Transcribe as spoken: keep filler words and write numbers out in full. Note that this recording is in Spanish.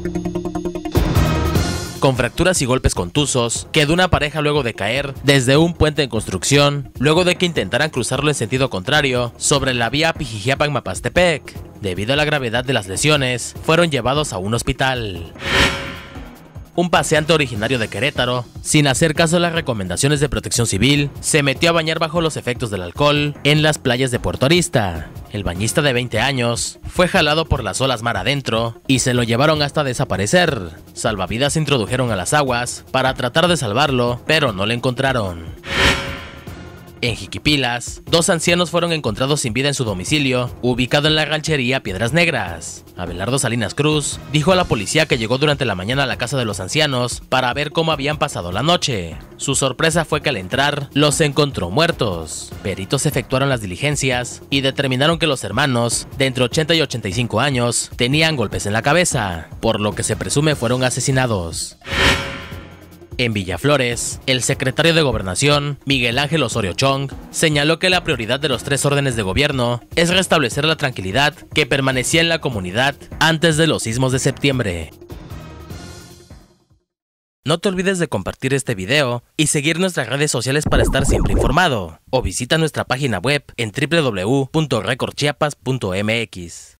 Con fracturas y golpes contusos, quedó una pareja luego de caer desde un puente en construcción, luego de que intentaran cruzarlo en sentido contrario sobre la vía Pijijiapan-Mapastepec. Debido a la gravedad de las lesiones, fueron llevados a un hospital. Un paseante originario de Querétaro, sin hacer caso a las recomendaciones de Protección Civil, se metió a bañar bajo los efectos del alcohol en las playas de Puerto Arista. El bañista de veinte años fue jalado por las olas mar adentro y se lo llevaron hasta desaparecer. Salvavidas se introdujeron a las aguas para tratar de salvarlo, pero no lo encontraron. En Jiquipilas, dos ancianos fueron encontrados sin vida en su domicilio, ubicado en la ranchería Piedras Negras. Abelardo Salinas Cruz dijo a la policía que llegó durante la mañana a la casa de los ancianos para ver cómo habían pasado la noche. Su sorpresa fue que al entrar, los encontró muertos. Peritos efectuaron las diligencias y determinaron que los hermanos, de entre ochenta y ochenta y cinco años, tenían golpes en la cabeza, por lo que se presume fueron asesinados. En Villaflores, el secretario de Gobernación, Miguel Ángel Osorio Chong, señaló que la prioridad de los tres órdenes de gobierno es restablecer la tranquilidad que permanecía en la comunidad antes de los sismos de septiembre. No te olvides de compartir este video y seguir nuestras redes sociales para estar siempre informado, o visita nuestra página web en doble u doble u doble u punto record chiapas punto m x.